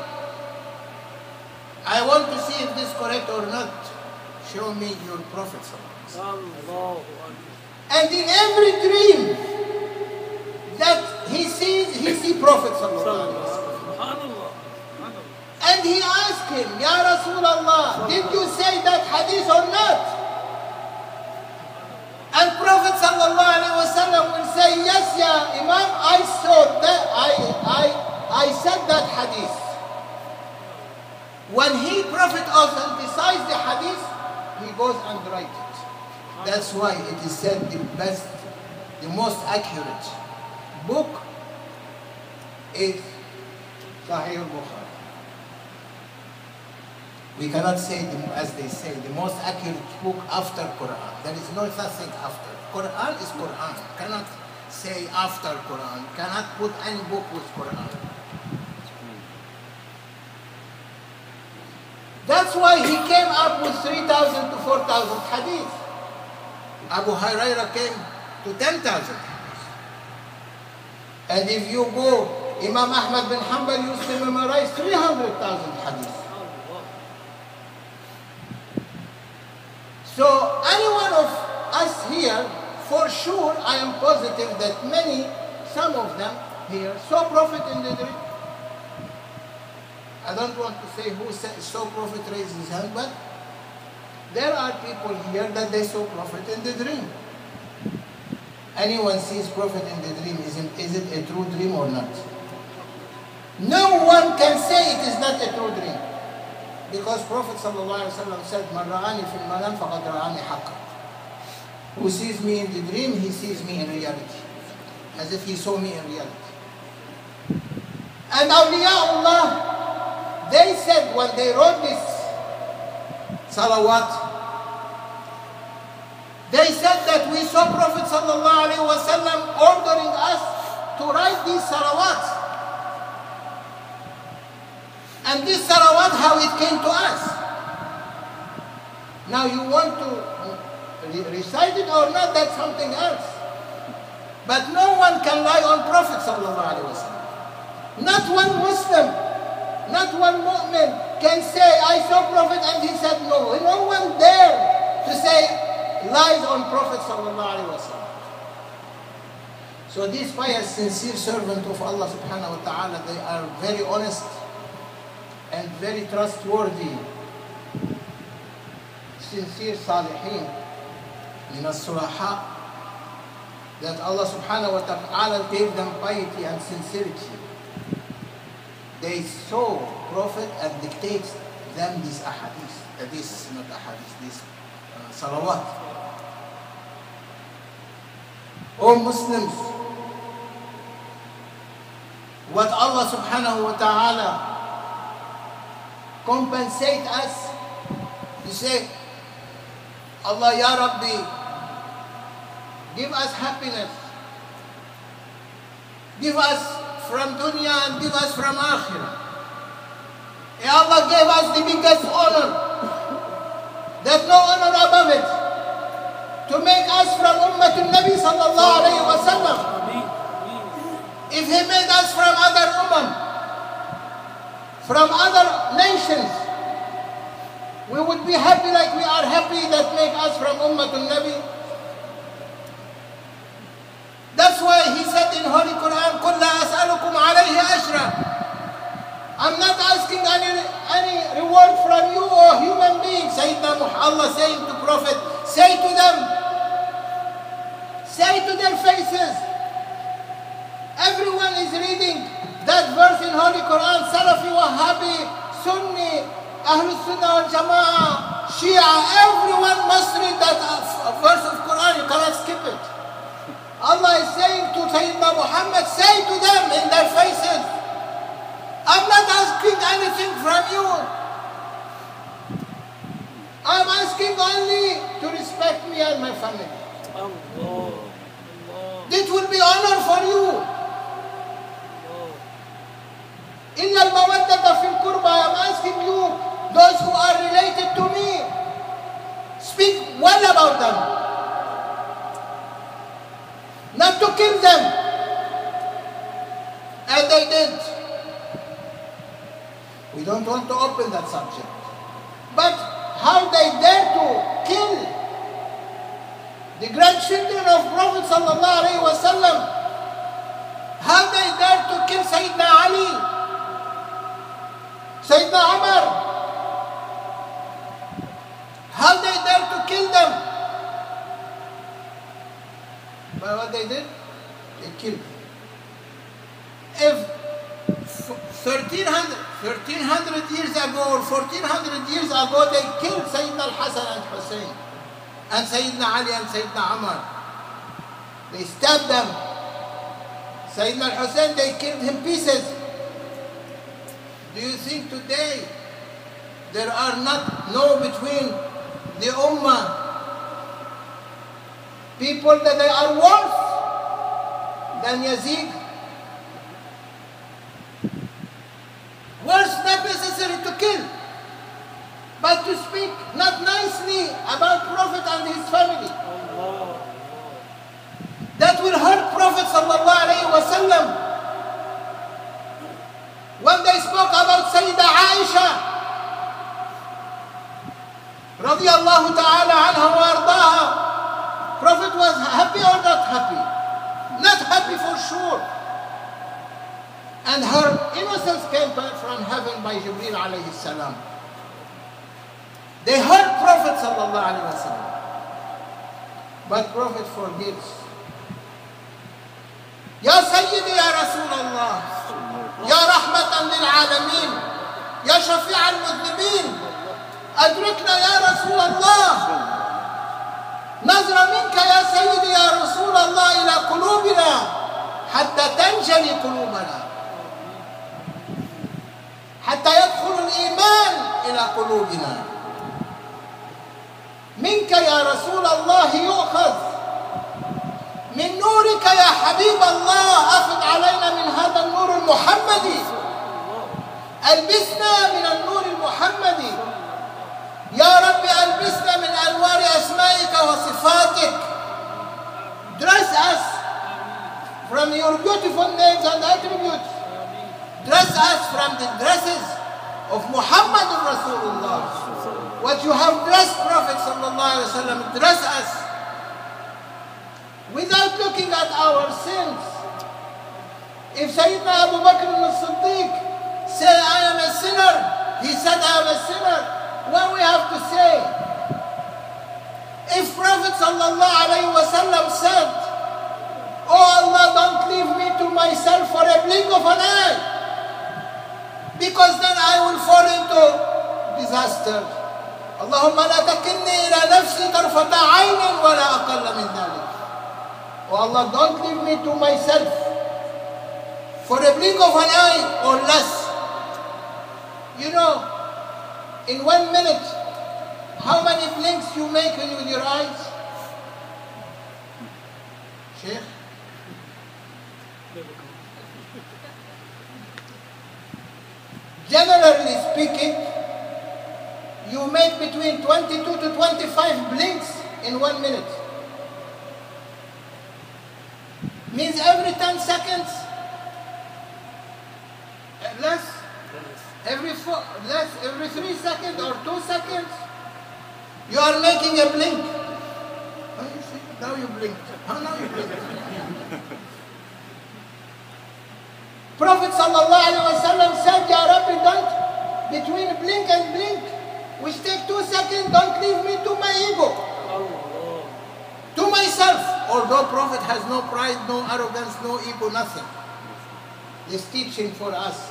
I want to see if this is correct or not. Show me your Prophet. And in every dream that he sees, he sees Prophet. And he asked him, Ya Rasulullah, did you say that hadith or not? And Prophet sallallahu alaihi wasallam will say, yes, Ya Imam, I saw that, I, I, I said that hadith. When he, Prophet, authenticize the hadith, he goes and writes it. That's why it is said the best, the most accurate book is Sahih al-Bukhari. We cannot say, the, as they say, the most accurate book after Quran. There is no such thing after. Quran is Quran. Cannot say after Quran. Cannot put any book with Quran. That's why he came up with three thousand to four thousand hadith. Abu Hurairah came to ten thousand hadith. And if you go, Imam Ahmad bin Hanbal used to memorize three hundred thousand hadith. So any one of us here, for sure, I am positive that many, some of them here, saw Prophet in the dream. I don't want to say who saw Prophet raise his hand, but there are people here that they saw Prophet in the dream. Anyone sees Prophet in the dream, is it, is it a true dream or not? No one can say it is not a true dream. Because Prophet ﷺ said, "Man ra'ani fil manam faqad ra'ani haqqa." Who sees me in the dream, he sees me in reality. As if he saw me in reality. And awliyaullah, they said when they wrote this salawat, they said that we saw Prophet ﷺ ordering us to write these salawats. And this salawat, how it came to us. Now you want to re recite it or not, that's something else. But no one can lie on Prophet ﷺ. Not one Muslim, not one mu'min can say, I saw Prophet and he said no. No one dare to say lies on Prophet ﷺ. So these pious, sincere servants of Allah subhanahu wa ta'ala, they are very honest and very trustworthy, sincere salihin, min as-sulaha, that Allah subhanahu wa ta'ala gave them piety and sincerity. They saw Prophet and dictates them these ahadith, uh, this not ahadith, this uh, salawat. O Muslims, what Allah subhanahu wa ta'ala compensate us. You say, Allah Ya Rabbi, give us happiness. Give us from dunya and give us from akhirah. Ya Allah gave us the biggest honor. There's no honor above it. To make us from Ummatul Nabi sallallahu alayhi wa sallam. If He made us from other ummah, from other nations, we would be happy like we are happy that make us from Ummatul Nabi. That's why He said in Holy Quran, قُلْ لَا أَسْأَلُكُمْ عَلَيْهِ أَجْرًا. I'm not asking any, any reward from you or human beings. Sayyidina Allah saying to Prophet, say to them, say to their faces. Everyone is reading that verse in Holy Quran, Salafi, Wahhabi, Sunni, Ahlul Sunnah wal Jama'ah, Shia, everyone must read that verse of Quran. You cannot skip it. Allah is saying to Sayyidina Muhammad, say to them in their faces, I'm not asking anything from you. I'm asking only to respect me and my family. Allah. This will be honor for you. إِلَّا الْمَوَدَّةَ فِي الْقُرْبَى. I'm asking you, those who are related to me, speak well about them. Not to kill them. And they did. We don't want to open that subject. But how they dare to kill the grandchildren of Prophet sallallahu alaihi wasallam. How they dare to kill Sayyidina Ali, Sayyidina Umar. How they dare to kill them. But what they did? They killed them. If thirteen hundred thirteen hundred years ago or fourteen hundred years ago, they killed Sayyidina al-Hasan and Hussein, and Sayyidina Ali and Sayyidina Umar. They stabbed them. Sayyidina al-Hussein, they killed him pieces. Do you think today there are not no between the Ummah people that they are worse than Yazid? Worse, not necessary to kill, but to speak not nicely about Prophet and his family. That will hurt Prophet sallallahu alaihi wasallam. When they spoke about Sayyidah Aisha radiyallahu ta'ala anha wa ardaha, Prophet was happy or not happy? Not happy for sure. And her innocence came from heaven by Jibreel alayhi salam. They heard Prophet sallallahu alayhi wa sallam. But Prophet forgives. Ya Sayyidi ya Rasulullah, Ya Rahmatan lil Alameen, Ya Shafi' al-Mudnibin, Adrikna ya Rasulullah, Nazra minka ya Sayyidi ya Rasulullah ila qulubina, hatta tanjali qulubana. حتى يدخل الإيمان إلى قلوبنا. منك يا رسول الله يؤخذ، من نورك يا حبيب الله أفض علينا من هذا النور المحمدي، ألبسنا من النور المحمدي، يا رب ألبسنا من أنوار أسمائك وصفاتك. Dress us from your beautiful names and attributes. Dress us from the dresses of Muhammad Rasulullah. What you have dressed Prophet sallallahu alaihi wasallam, dress us without looking at our sins. If Sayyidina Abu Bakr al-Siddiq said, I am a sinner, he said, I am a sinner, what we have to say? If Prophet sallallahu alaihi wasallam said, oh Allah, don't leave me to myself for a blink of an eye, because then I will fall into disaster. Allahumma la takinni ila nafsi tarfata aynin wa la aqalla min dhalik. Oh Allah, don't leave me to myself for a blink of an eye or less. You know, in one minute, how many blinks you make with your eyes? Sheikh? Generally speaking, you make between twenty-two to twenty-five blinks in one minute. Means every ten seconds, less, every four, less, every three seconds or two seconds, you are making a blink. Oh, you see, now you blink. Oh, now you blink. Prophet sallallahu alaihi wasallam said, Ya Rabbi, don't, between blink and blink, which take two seconds, don't leave me to my ego, to myself. Although Prophet has no pride, no arrogance, no ego, nothing. He's teaching for us.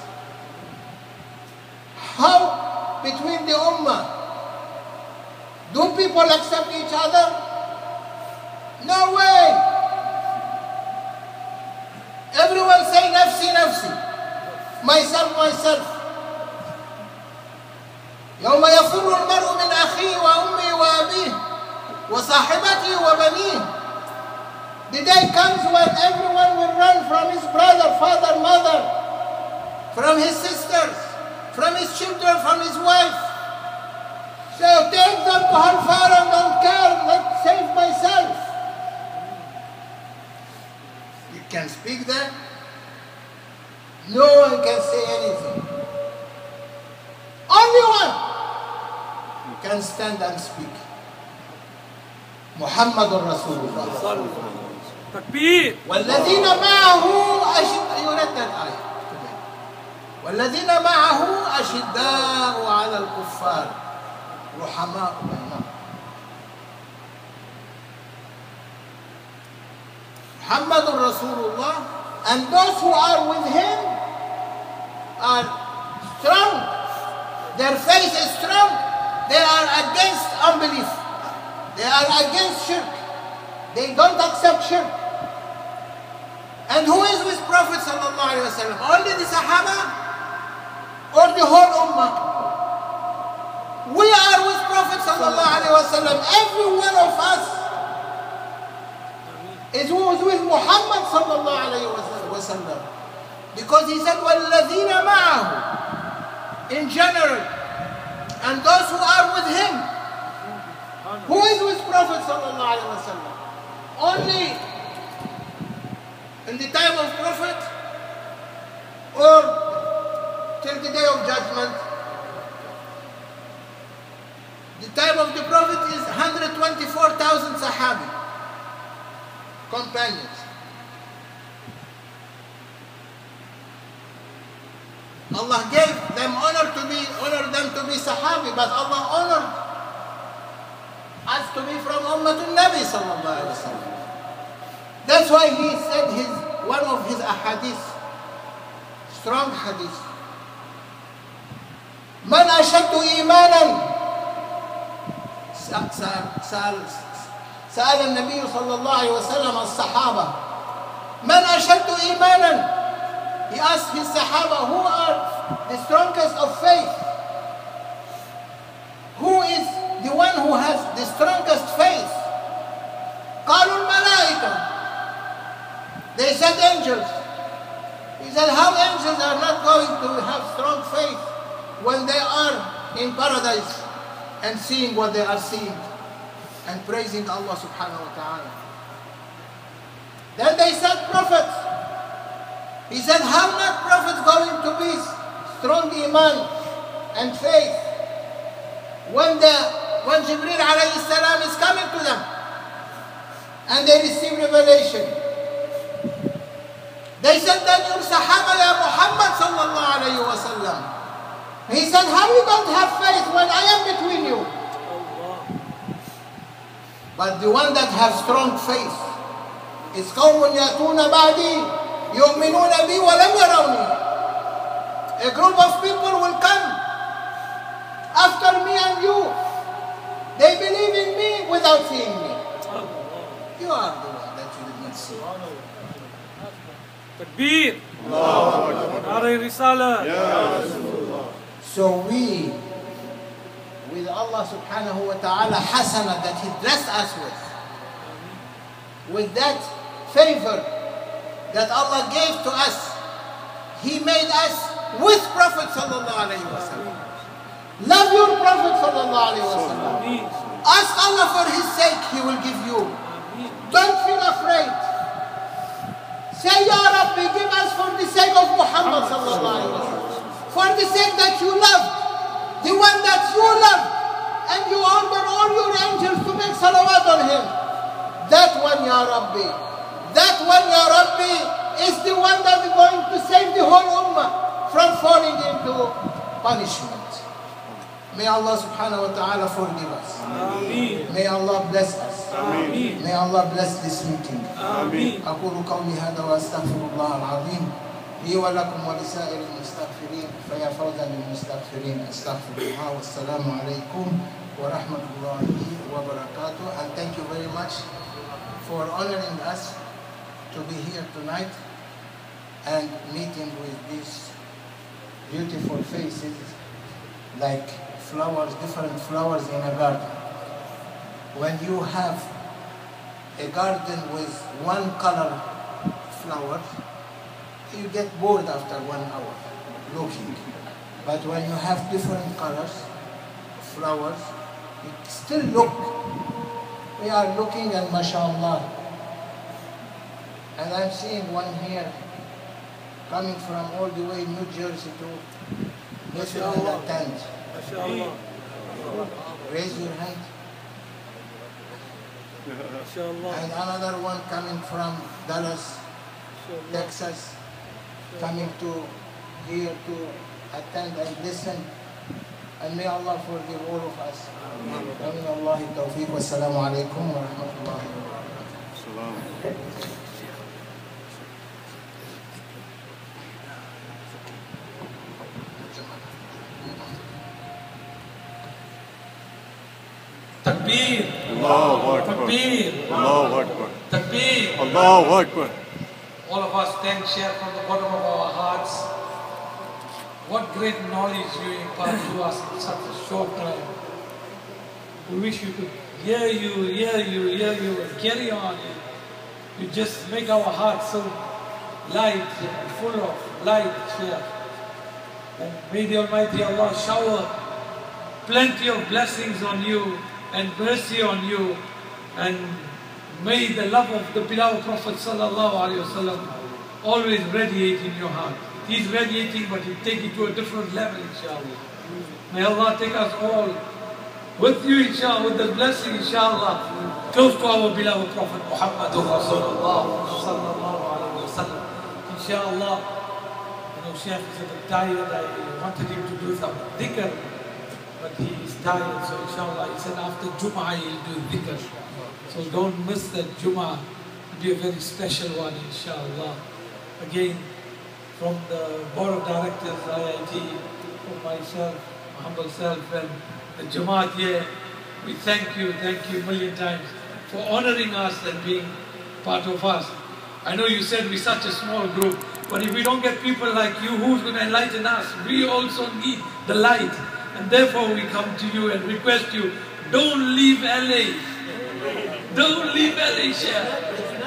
How between the ummah, do people accept each other? No way. Everyone say nafsi, nafsi. Myself, myself. يوم يفر المرء من أخيه وأمه وأبيه وصاحبته وبنيه. The day comes when everyone will run from his brother, father, mother, from his sisters, from his children, from his wife. So take them to hellfire and don't care, let's save myself. You can speak that? No one can say anything. Only one can stand and speak. Muhammadur Rasulullah. Takbir. والذين معه أشد يرد الآية. والذين معه أشداء على الكفار رحماء بينهم. Muhammadur Rasulullah, and those who are with him are strong. Their faith is strong. They are against unbelief. They are against shirk. They don't accept shirk. And who is with Prophet sallallahu alaihi wasallam? Only the Sahaba or the whole ummah? We are with Prophet sallallahu alaihi wasallam. Every one of us is with Muhammad sallallahu alaihi wasallam. Because he said, وَالَّذِينَ مَعَهُ, in general, and those who are with him. Who is with Prophet sallallahu alaihi wasallam? Only in the time of Prophet or till the day of judgment? The time of the Prophet is one hundred twenty-four thousand Sahabi, companions. Allah gave them honor to be, honored them to be Sahabi, but Allah honored us to be from Ummatul Nabi sallallahu alaihi wasallam. That's why he said his one of his ahadith, strong hadith. Man ashaddu imanan. سأل سأل النبي صلى الله عليه وسلم الصحابة من أشد إيمانا. He asked his Sahaba, who are the strongest of faith? Who is the one who has the strongest faith? قالوا الملائكة. They said angels. He said, how angels are not going to have strong faith when they are in paradise and seeing what they are seeing and praising Allah subhanahu wa ta'ala? Then they said prophets. He said, how not prophets going to be strong iman and faith when the when Jibreel alayhi salam is coming to them and they receive revelation? They said, then your Sahaba ya Muhammad sallallahu alayhi wa sallam. He said, how you don't have faith when I am between you? But the one that has strong faith is قوم يأتون بعدي يؤمنون بي ولم يروني. A group of people will come after me and you. They believe in me without seeing me. You are the one that you did not see. Takbir. Nare Risala. So we, with Allah subhanahu wa ta'ala hasana that He blessed us with, with that favor that Allah gave to us, He made us with Prophet sallallahu alayhi wa sallam. Love your Prophet sallallahu alayhi wa sallam. Ask Allah for His sake, He will give you. Don't feel afraid. Say, Ya Rabbi, give us for the sake of Muhammad sallallahu alayhi wa sallam. For the sake that you love, the one that you love, and you order all your angels to make salawat on him. That one, Ya Rabbi, that one, Ya Rabbi, is the one that is going to save the whole ummah from falling into punishment. May Allah subhanahu wa ta'ala forgive us. Ameen. May Allah bless us. Ameen. May Allah bless this meeting. Ameen. أقول قولي هذا وأستغفر الله العظيم لي ولكم ولسائر المستغفرين فيا فوزا للمستغفرين استغفر الله والسلام عليكم ورحمة الله وبركاته. And thank you very much for honoring us to be here tonight and meeting with these beautiful faces like flowers, different flowers in a garden. When you have a garden with one color flower, you get bored after one hour looking. But when you have different colors, flowers, you still look. We are looking and mashallah. And I'm seeing one here coming from all the way New Jersey to listen and attend. Raise your hand. And another one coming from Dallas, Texas, coming to here to attend and listen. And may Allah forgive all of us. Amin Allahi tawfiq. Wassalamu alaikum wa rahmatullahi wa barakatuh. Takbir. Allahu Akbar. Takbir. Allahu Akbar. Takbir. Allahu Akbar. All of us thank Shaykh from the bottom of our hearts. What great knowledge you impart to us in such a short time. We wish we could hear you, hear you, hear you, and carry on. You just make our hearts so light and full of light, Shaykh. And may the Almighty Allah shower plenty of blessings on you and mercy on you, and may the love of the beloved Prophet Sallallahu Alaihi Wasallam always radiate in your heart. He's radiating, but he'll take it to a different level, inshallah. May Allah take us all with you, inshallah, with the blessing, inshallah, close to our beloved Prophet Muhammad Rasulullah Sallallahu Alaihi Wasallam. Inshallah, you know, Shaykh is a bit tired. I wanted him to do some dhikr, but he is tired, so inshallah, he said after Jum'ah he'll do dhikr. So don't miss that Jum'ah. It'll be a very special one, inshallah. Again, from the board of directors, I I T, from myself, my humble self, and the Jamaat here, we thank you, thank you a million times for honoring us and being part of us. I know you said we're such a small group, but if we don't get people like you, who's going to enlighten us? We also need the light, and therefore we come to you and request you, don't leave L A. Don't leave L A, Shaykh.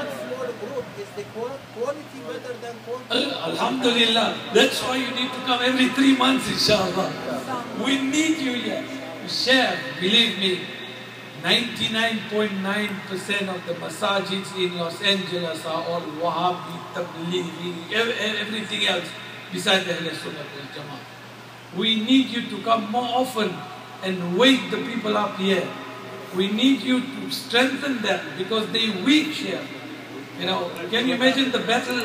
The quality better than quantity. Alhamdulillah. That's why you need to come every three months, inshallah. We need you here. Share, believe me, ninety-nine point nine percent of the masajids in Los Angeles are all Wahhabi, Tablighi, everything else besides the Ahl Sunnah wal Jama'ah. We need you to come more often and wake the people up here. We need you to strengthen them because they're weak here. You know, can you imagine the battle?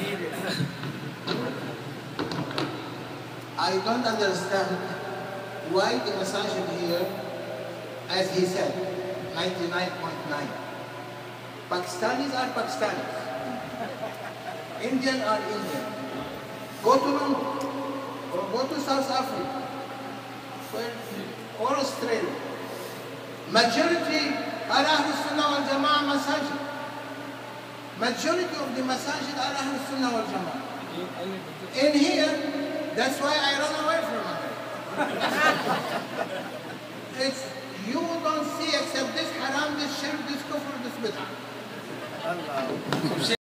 I don't understand why the masajid here, as he said, ninety-nine point nine. Pakistanis are Pakistanis. Indian are Indian. Go to London or go to South Africa or Australia. Majority are Ahl Sunnah wal Jama'ah masajid. Majority of the masajid are Ahl Sunnah wal Jama'ah. In here, that's why I run away from it. It's, you don't see except this haram, this shirk, this kufr, this bid'ah.